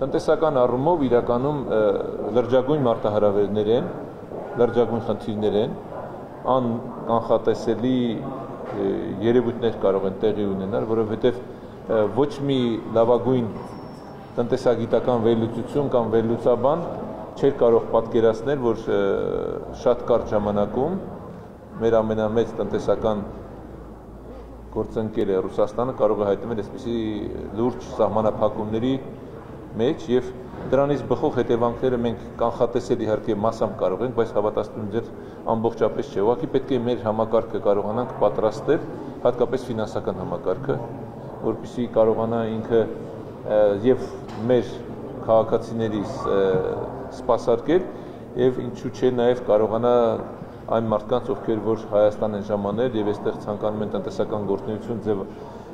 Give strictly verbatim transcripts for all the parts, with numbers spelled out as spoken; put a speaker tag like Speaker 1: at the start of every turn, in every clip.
Speaker 1: Տնտեսական առումով իրականում լրջագույն մարտահրավերներ են, լրջագույն խնդիրներ են, անկանխատեսելի երևույթներ կարող են տեղի ունենալ, որովհետև ոչ մի լավագույն տնտեսագիտական վերլուծություն կամ վերլուծաբան չէր կարող պատկերացնել, որ շատ կարճ ժամանակում մեր ամենամեծ տնտեսական գործընկերը Ռուսաստանը կարող է հայտնվել այսպիսի լուրջ սահմանափակումների մեջ եւ դրանից բխող հետևանքները մենք կանխատեսել իհարկե մասամբ կարող ենք, բայց հավատացնում եմ ձեր ամբողջապես չէ։ Ուղղակի պետք է մեր համակարգը կարողանանք պատրաստել, հատկապես ֆինանսական համակարգը, որպեսզի կարողանա ինքը եւ մեր քաղաքացիներից սպասարկել եւ ինչու՞ չէ նաեւ կարողանա այն մարդկանց, ովքեր որ Հայաստան են ժամանել եւ այստեղ ցանկանում են տնտեսական գործունեություն ձև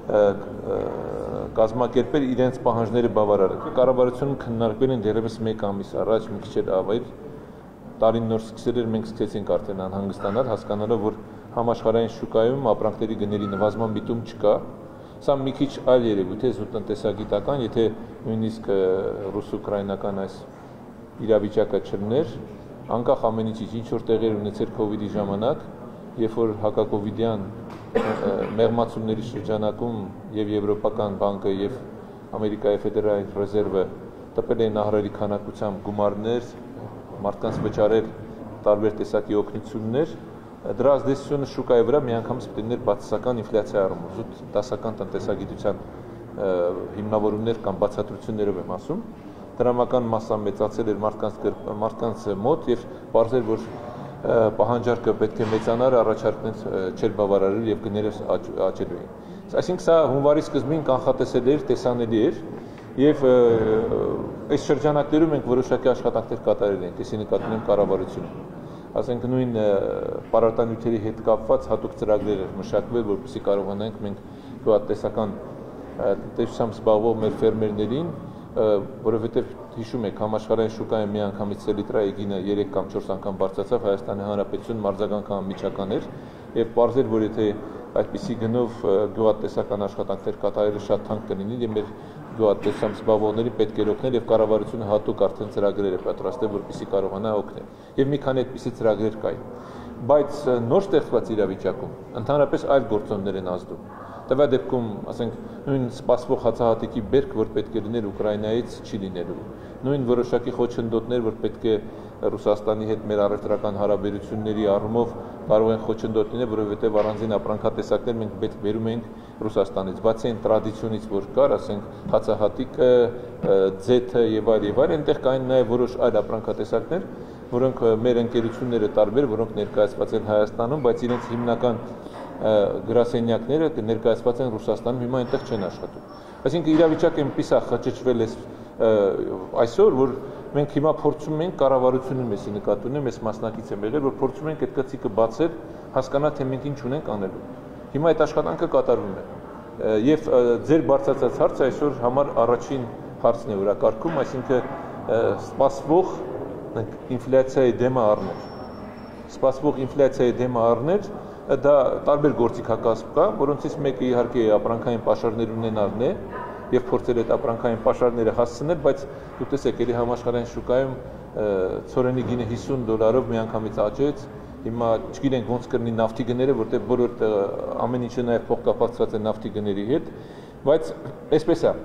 Speaker 1: կազմակերպել իրենց պահանջները բավարարել։ Կառավարությունը քննարկվել են դեռևս մեկ ամիս առաջ, մի քիչ ավելի տարին նոր սկսել էր, մենք սկսեցինք արդեն անհանգստանալ, հասկանալով, որ համաշխարհային շուկայում ապրանքների գների նվազման միտում չկա։ Սա մի քիչ այլ երևույթ է, զուտ տնտեսագիտական, եթե նույնիսկ ռուս-ուկրաինական այս իրավիճակը չլներ, անկախ ամեն ինչից, ինչ որ տեղեր ունեցել քովիդի ժամանակ, երբ որ հակակովիդյան մեղմացումների շրջանակում եւ Եվրոպական բանկը եւ Ամերիկայի ֆեդերալ ռեզերվը տպել էին ահռելի քանակությամբ գումարներ, մարդկանց վճարել տարբեր տեսակի օգնություններ, դրա ազդեցությունը շուկայի վրա միանգամից պիտի բացասական ինֆլյացիա առումով, զուտ դասական տնտեսագիտության հիմնավորումներ կամ բացատրություններով եմ ասում, դրամական մասը մեծացել էր մարդկանց մարդկանց մոտ եւ բարձր որ պահանջարկը պետք է մեծանար, առաջարկներ չէր բավարարել եւ գները աճելու էին։ Այսինքն սա հունվարի սկզբին կանխատեսել էր, տեսանելի էր եւ այս շրջանակներում մենք որոշակի աշխատանքներ կատարել ենք, այսի նկատի ունեմ կառավարությունը։ Ասենք նույն պարարտանյութերի հետ կապված հատուկ ծրագրեր էր մշակվել, որպեսզի կարողանանք մենք գյուղատնտեսական տնտեսությամբ զբաղվող մեր ֆերմերներին, որովհետև հիշում եք համաշխարհային շուկայում միանգամից լիտրայի գինը երեք կամ չորս անգամ բարձրացավ, Հայաստանի Հանրապետություն մարզական միջական էր եւ պարզել, որ եթե այդպիսի գնով գյուղատնտեսական աշխատանքներ կատարելը շատ թանկ կլինի եւ մեր գյուղատնտեսությամբ զբաղվողներին պետք է օգնել եւ կառավարությունը հատուկ արդեն ծրագրեր է պատրաստել, որպեսզի կարողանա օգնել։ Եվ մի քանի այդպիսի ծրագրեր կային։ Բայց նոր ստեղծված իրավիճակում ընդհանրապես այլ գործոններ են ազդում։ Տվյալ դեպքում, ասենք, նույն սպասվող հացահատիկի բերք, որ պետք է լիներ Ուկրաինայից, չի լինելու։ Նույն որոշակի խոչընդոտներ, որ պետք է Ռուսաստանի հետ մեր առևտրական հարաբերությունների առումով կարող են խոչընդոտ լինել, որովհետև առանձին ապրանքատեսակներ մենք պետք բերում ենք Ռուսաստանից։ Բացի այն տրադիցիոնից, որ կար, ասենք, հացահատիկը, ձեթը եւ այլ եւ այլ, այնտեղ կային նաեւ որոշ այլ ապրանքատեսակներ, որոնք մեր ընկերությունները տարբեր, որոնք ներկայացված են Հայաստանում, բայց իրենց հիմնական գրասենյակները ներկայացված են Ռուսաստանում, հիմա այնտեղ չեն աշխատում։ Այսինքն իրավիճակը այնպես է խճճվել է այսօր, որ մենք հիմա փորձում ենք կառավարությունը մեզի նկատի ունեմ, ես մասնակից եմ եղել, որ փորձում ենք այդ գծիկը բացել, հասկանալ թե մենք ինչ ունենք անելու։ Հիմա այդ աշխատանքը կատարվում է։ Եվ ձեր բարձրացած հարցը այսօր համար առաջին հարցն է օրակարգում, այսինքն սպասվող ինֆլյացիայի դեմը առնել։ Սպասվող ինֆլյացիայի դեմը առնել դա տարբեր գործիքակազմ կա, որոնցից մեկը իհարկե ապրանքային պաշարներ ունենալն է եւ փորձել այդ ապրանքային պաշարները հասցնել, բայց դուք տեսեք, ելի համաշխարհային շուկայում ցորենի գինը հիսուն դոլարով միանգամից աճեց, հիմա չգիտենք ոնց կլինի նավթի գները, որտեղ բոլոր ամեն ինչը նաեւ փոխկապակցված է նավթի գների հետ, բայց այսպես է։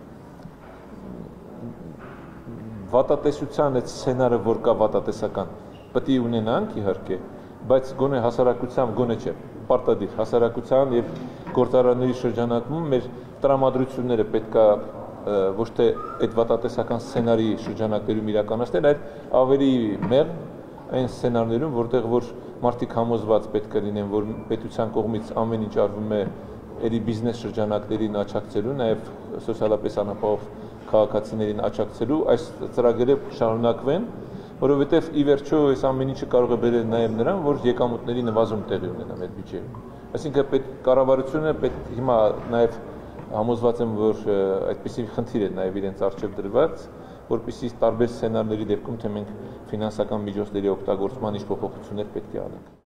Speaker 1: Վատատեսության այդ սցենարը, որ կա վատատեսական, պետք է ունենանք իհարկե, բայց գոնե հասարակության, գոնե չէ, պարտադիր հասարակության եւ գործարանների շրջանակում մեր տրամադրությունները պետք է ոչ թե այդ վատատեսական սցենարի շրջանակներում իրականացնել, այլ ավելի մեղմ այն սցենարներում, որտեղ որ մարդիկ համոզված պետք է լինեն, որ պետության կողմից ամեն ինչ արվում է ելի բիզնես շրջանակներին աջակցելու, նաեւ սոցիալապես անապահով քաղաքացիներին աջակցելու, այս ծրագրերը շարունակվեն, որովհետև ի վերջո այս ամեն ինչը կարող է բերել նաև նրան, որ եկամուտների նվազում տեղի ունենա մեր բյուջեում։ Այսինքն պետք կառավարությունը պետք հիմա նաև համոզված եմ, որ այդպիսի խնդիր է նաև իրենց առջև դրված, որպեսզի տարբեր սցենարների դեպքում թե մենք ֆինանսական միջոցների օգտագործման ինչ փոփոխություններ պետք է անենք։